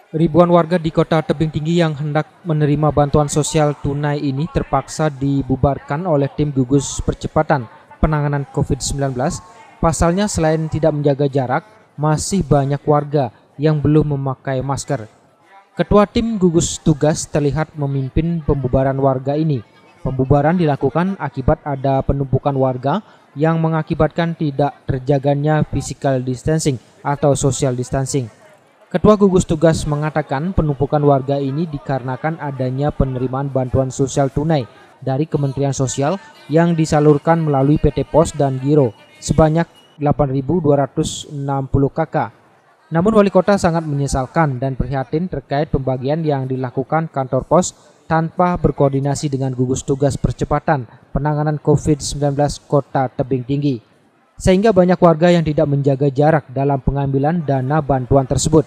Ribuan warga di Kota Tebing Tinggi yang hendak menerima bantuan sosial tunai ini terpaksa dibubarkan oleh tim gugus percepatan penanganan COVID-19. Pasalnya selain tidak menjaga jarak, masih banyak warga yang belum memakai masker. Ketua tim gugus tugas terlihat memimpin pembubaran warga ini. Pembubaran dilakukan akibat ada penumpukan warga yang mengakibatkan tidak terjaganya physical distancing atau social distancing. Ketua gugus tugas mengatakan penumpukan warga ini dikarenakan adanya penerimaan bantuan sosial tunai dari Kementerian Sosial yang disalurkan melalui PT Pos dan Giro sebanyak 8.260 KK. Namun wali kota sangat menyesalkan dan prihatin terkait pembagian yang dilakukan kantor pos tanpa berkoordinasi dengan gugus tugas percepatan penanganan COVID-19 Kota Tebing Tinggi. Sehingga banyak warga yang tidak menjaga jarak dalam pengambilan dana bantuan tersebut.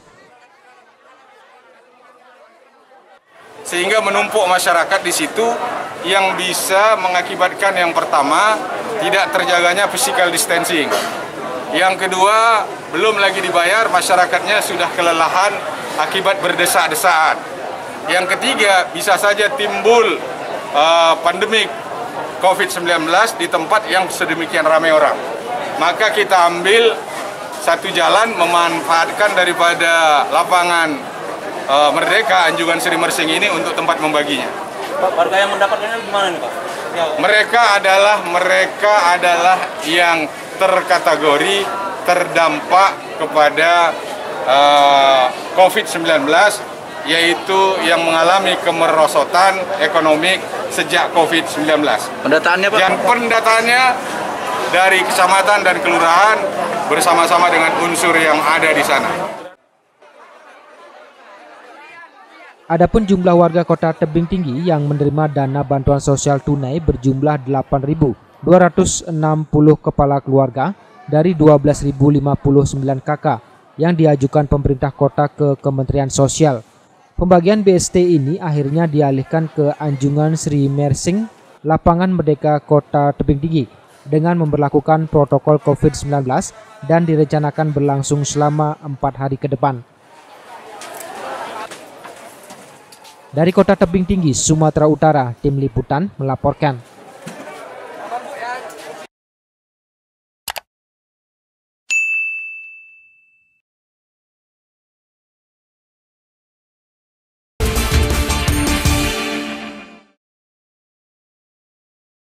Sehingga menumpuk masyarakat di situ yang bisa mengakibatkan yang pertama tidak terjaganya physical distancing. Yang kedua, belum lagi dibayar, masyarakatnya sudah kelelahan akibat berdesak-desakan. Yang ketiga, bisa saja timbul pandemik COVID-19 di tempat yang sedemikian ramai orang. Maka kita ambil satu jalan memanfaatkan daripada lapangan Merdeka Anjungan Sri Mersing ini untuk tempat membaginya. Pak, warga yang mendapatkannya gimana nih Pak? Mereka adalah yang terkategori terdampak kepada COVID-19, yaitu yang mengalami kemerosotan ekonomi sejak COVID-19. Pendataannya Pak? Dan pendataannya dari kecamatan dan kelurahan bersama-sama dengan unsur yang ada di sana. Adapun jumlah warga Kota Tebing Tinggi yang menerima dana bantuan sosial tunai berjumlah 8.260 kepala keluarga dari 12.059 KK yang diajukan pemerintah kota ke Kementerian Sosial. Pembagian BST ini akhirnya dialihkan ke Anjungan Sri Mersing, Lapangan Merdeka Kota Tebing Tinggi dengan memberlakukan protokol COVID-19 dan direncanakan berlangsung selama 4 hari ke depan. Dari Kota Tebing Tinggi, Sumatera Utara, Tim Liputan melaporkan.